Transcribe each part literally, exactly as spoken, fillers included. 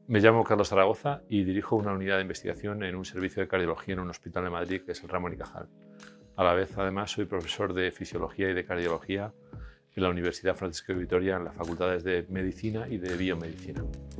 Me llamo Carlos Zaragoza y dirijo una unidad de investigación en un servicio de cardiología en un hospital de Madrid, que es el Ramón y Cajal. A la vez, además, soy profesor de fisiología y de cardiología en la Universidad Francisco de Vitoria, en las facultades de Medicina y de Biomedicina.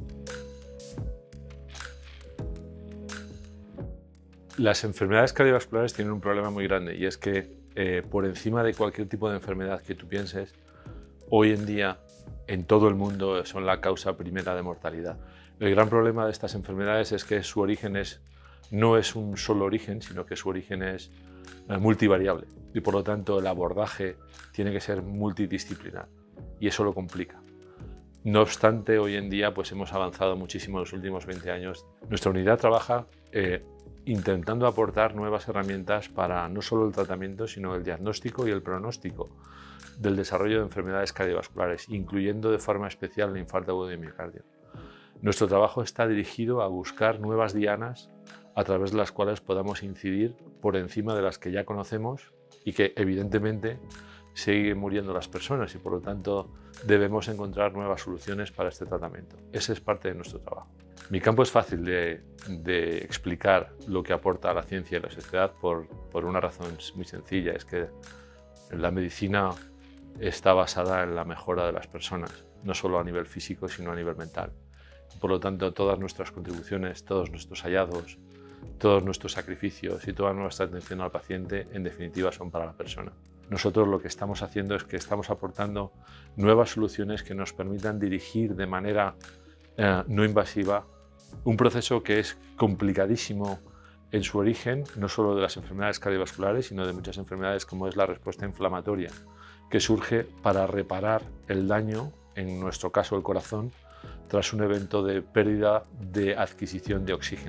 Las enfermedades cardiovasculares tienen un problema muy grande, y es que eh, por encima de cualquier tipo de enfermedad que tú pienses, hoy en día en todo el mundo son la causa primera de mortalidad. El gran problema de estas enfermedades es que su origen es, no es un solo origen, sino que su origen es eh, multivariable, y por lo tanto el abordaje tiene que ser multidisciplinar, y eso lo complica. No obstante, hoy en día pues, hemos avanzado muchísimo en los últimos veinte años. Nuestra unidad trabaja eh, intentando aportar nuevas herramientas para no solo el tratamiento, sino el diagnóstico y el pronóstico del desarrollo de enfermedades cardiovasculares, incluyendo de forma especial el infarto agudo de miocardio. Nuestro trabajo está dirigido a buscar nuevas dianas a través de las cuales podamos incidir por encima de las que ya conocemos y que evidentemente siguen muriendo las personas, y por lo tanto debemos encontrar nuevas soluciones para este tratamiento. Ese es parte de nuestro trabajo. Mi campo es fácil de, de explicar lo que aporta a la ciencia y la sociedad por, por una razón muy sencilla: es que la medicina está basada en la mejora de las personas, no solo a nivel físico, sino a nivel mental. Por lo tanto, todas nuestras contribuciones, todos nuestros hallazgos, todos nuestros sacrificios y toda nuestra atención al paciente, en definitiva, son para la persona. Nosotros lo que estamos haciendo es que estamos aportando nuevas soluciones que nos permitan dirigir de manera eh, no invasiva un proceso que es complicadísimo en su origen, no solo de las enfermedades cardiovasculares, sino de muchas enfermedades, como es la respuesta inflamatoria, que surge para reparar el daño, en nuestro caso el corazón, tras un evento de pérdida de adquisición de oxígeno.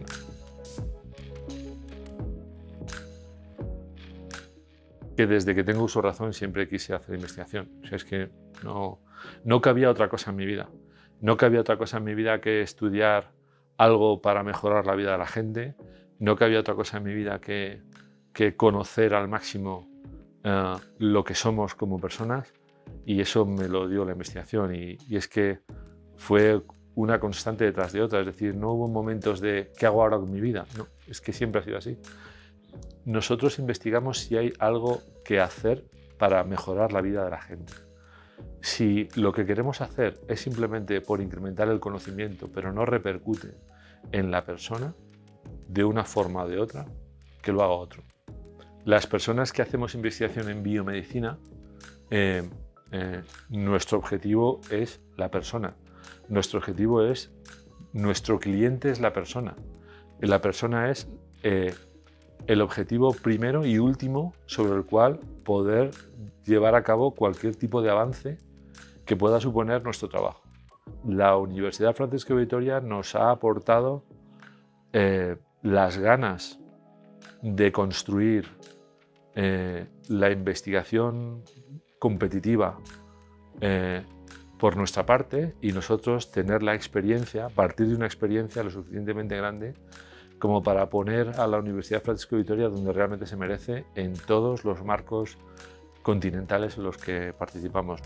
Que desde que tengo uso de razón siempre quise hacer investigación. O sea, es que no, no cabía otra cosa en mi vida. No cabía otra cosa en mi vida que estudiar algo para mejorar la vida de la gente. No cabía otra cosa en mi vida que, que conocer al máximo uh, lo que somos como personas, y eso me lo dio la investigación. Y, y es que fue una constante detrás de otra. Es decir, no hubo momentos de ¿qué hago ahora con mi vida? No, es que siempre ha sido así. Nosotros investigamos si hay algo que hacer para mejorar la vida de la gente. Si lo que queremos hacer es simplemente por incrementar el conocimiento, pero no repercute en la persona de una forma o de otra, que lo haga otro. Las personas que hacemos investigación en biomedicina, eh, eh, nuestro objetivo es la persona. Nuestro objetivo es, nuestro cliente es la persona. La persona es eh, el objetivo primero y último sobre el cual poder llevar a cabo cualquier tipo de avance que pueda suponer nuestro trabajo. La Universidad Francisco de Vitoria nos ha aportado eh, las ganas de construir eh, la investigación competitiva eh, por nuestra parte, y nosotros tener la experiencia, partir de una experiencia lo suficientemente grande como para poner a la Universidad Francisco de Vitoria donde realmente se merece en todos los marcos continentales en los que participamos.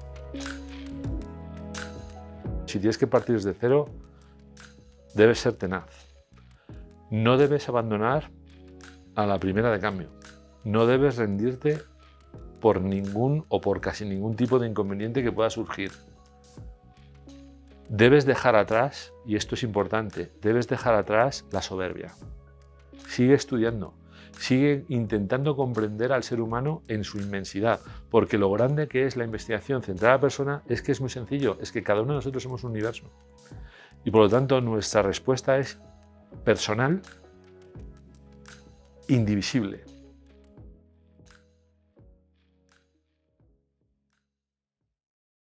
Si tienes que partir desde cero, debes ser tenaz. No debes abandonar a la primera de cambio. No debes rendirte por ningún o por casi ningún tipo de inconveniente que pueda surgir. Debes dejar atrás, y esto es importante, debes dejar atrás la soberbia. Sigue estudiando, sigue intentando comprender al ser humano en su inmensidad, porque lo grande que es la investigación centrada en la persona es que es muy sencillo, es que cada uno de nosotros somos un universo. Y por lo tanto nuestra respuesta es personal, indivisible.